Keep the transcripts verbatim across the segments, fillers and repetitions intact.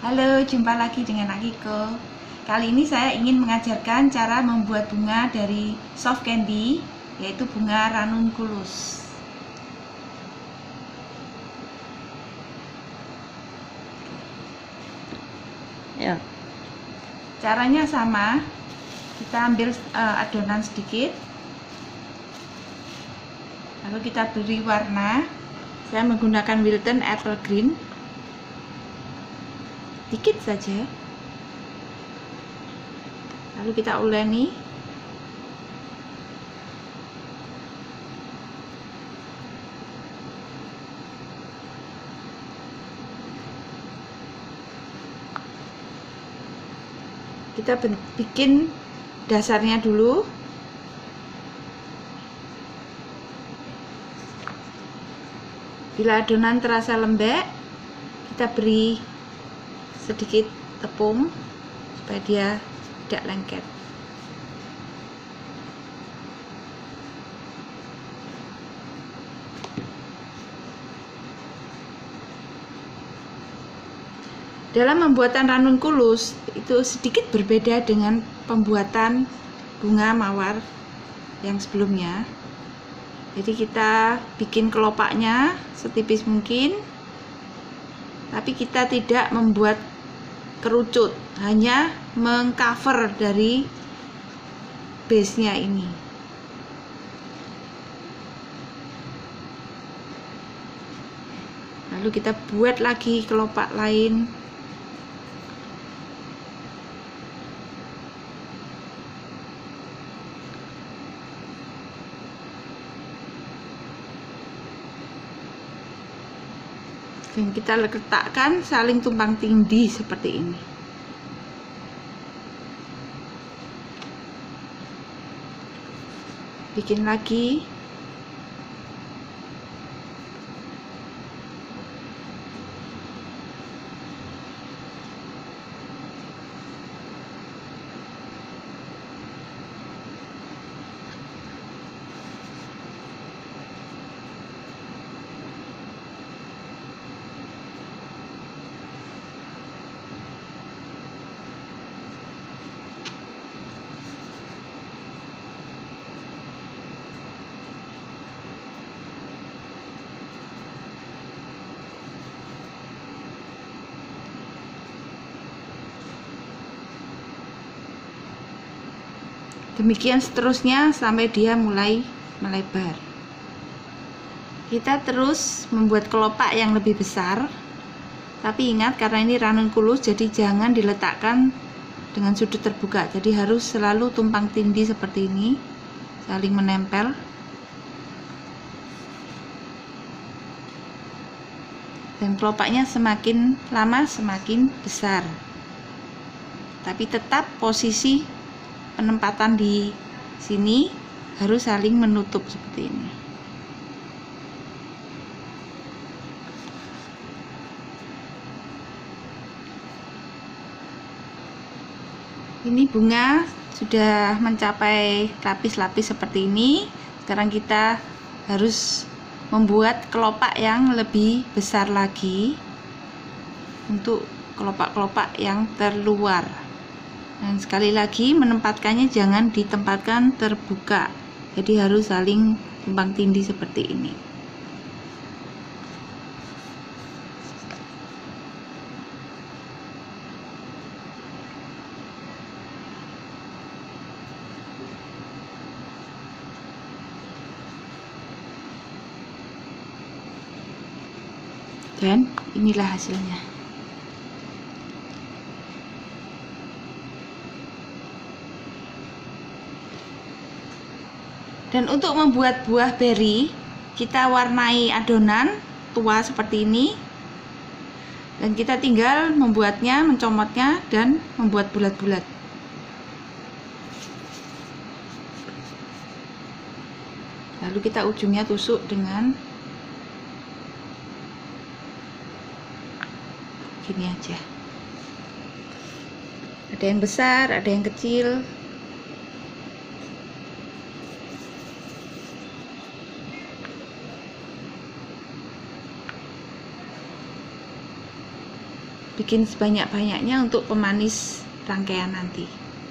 Halo, jumpa lagi dengan Akiko. Kali ini saya ingin mengajarkan cara membuat bunga dari soft candy, yaitu bunga ranunculus. Ya. Caranya sama, kita ambil uh, adonan sedikit, lalu kita beri warna. Saya menggunakan Wilton Apple Green, sedikit saja. Lalu kita uleni. Kita bikin dasarnya dulu. Bila adonan terasa lembek, kita beri sedikit tepung supaya dia tidak lengket. Dalam pembuatan ranunculus itu sedikit berbeda dengan pembuatan bunga mawar yang sebelumnya. Jadi kita bikin kelopaknya setipis mungkin, tapi kita tidak membuat kerucut, hanya mengcover dari base-nya ini. Lalu kita buat lagi kelopak lain. Dan kita letakkan saling tumpang tindih seperti ini. Bikin lagi. Demikian seterusnya sampai dia mulai melebar. Kita terus membuat kelopak yang lebih besar, tapi ingat karena ini ranunculus, jadi jangan diletakkan dengan sudut terbuka, jadi harus selalu tumpang tindih seperti ini, saling menempel. Dan kelopaknya semakin lama semakin besar, tapi tetap posisi penempatan di sini harus saling menutup seperti ini. Ini bunga sudah mencapai lapis-lapis seperti ini. Sekarang kita harus membuat kelopak yang lebih besar lagi untuk kelopak-kelopak yang terluar. Dan sekali lagi menempatkannya jangan ditempatkan terbuka, jadi harus saling tumpang tindih seperti ini. Dan inilah hasilnya. Dan untuk membuat buah beri, kita warnai adonan tua seperti ini. Dan kita tinggal membuatnya, mencomotnya, dan membuat bulat-bulat. Lalu kita ujungnya tusuk dengan gini aja. Ada yang besar, ada yang kecil. bikin sebanyak-banyaknya untuk pemanis rangkaian nanti.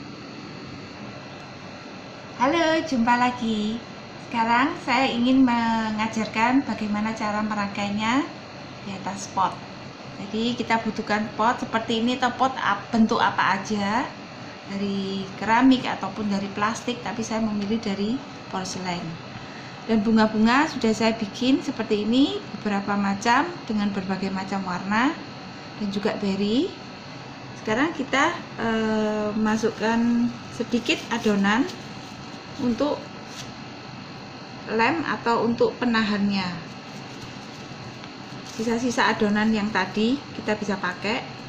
Halo, jumpa lagi. Sekarang saya ingin mengajarkan bagaimana cara merangkainya di atas pot. Jadi kita butuhkan pot seperti ini, atau pot bentuk apa aja, dari keramik ataupun dari plastik, tapi saya memilih dari porselen. Dan bunga-bunga sudah saya bikin seperti ini, beberapa macam dengan berbagai macam warna dan juga berry. Sekarang kita eh, masukkan sedikit adonan untuk lem atau untuk penahannya. Sisa-sisa adonan yang tadi kita bisa pakai.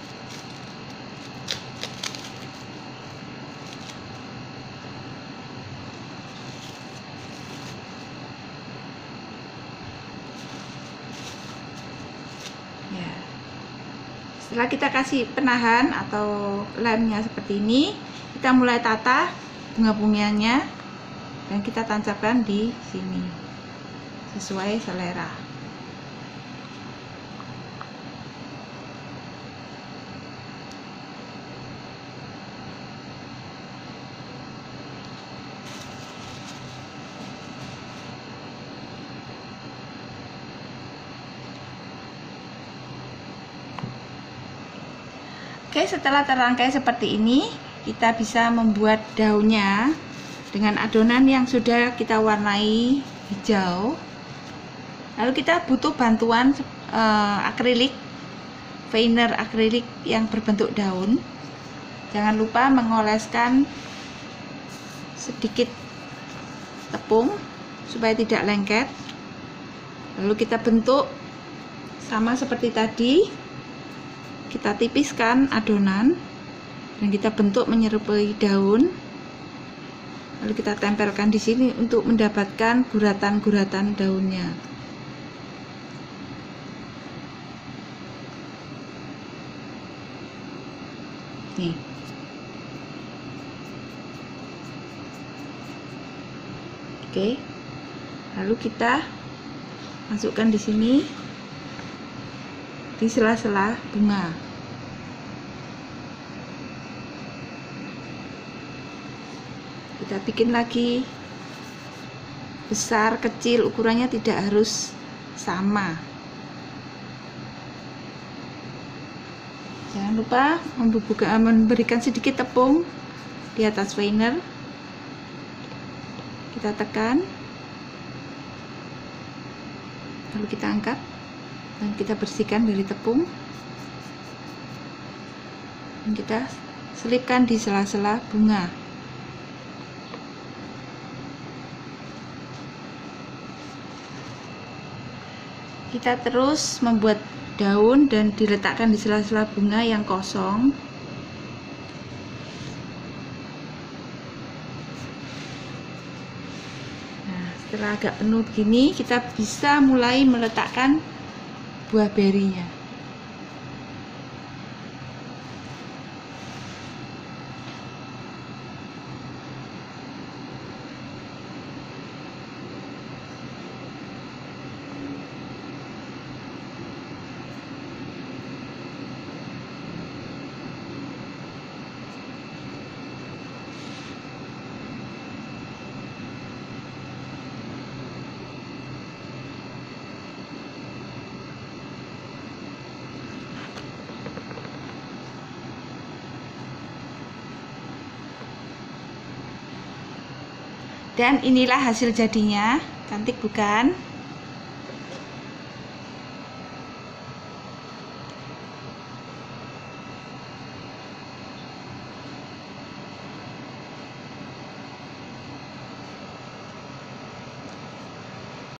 Setelah kita kasih penahan atau lemnya seperti ini, kita mulai tata bunga-bunganya dan kita tancapkan di sini sesuai selera. Oke, setelah terangkai seperti ini, kita bisa membuat daunnya dengan adonan yang sudah kita warnai hijau. Lalu kita butuh bantuan uh, akrilik, veneer akrilik yang berbentuk daun. Jangan lupa mengoleskan sedikit tepung supaya tidak lengket. Lalu kita bentuk sama seperti tadi. Kita tipiskan adonan dan kita bentuk menyerupai daun. Lalu kita tempelkan di sini untuk mendapatkan guratan-guratan daunnya. Nih. Oke. Lalu kita masukkan di sini di sela-sela bunga. Kita bikin lagi besar, kecil, ukurannya tidak harus sama. Jangan lupa membubuhkan, memberikan sedikit tepung di atas veneer. Kita tekan, lalu kita angkat dan kita bersihkan dari tepung dan kita selipkan di sela-sela bunga. Kita terus membuat daun dan diletakkan di sela-sela bunga yang kosong. Nah, setelah agak penuh begini, kita bisa mulai meletakkan buah berinya. Dan inilah hasil jadinya, cantik bukan?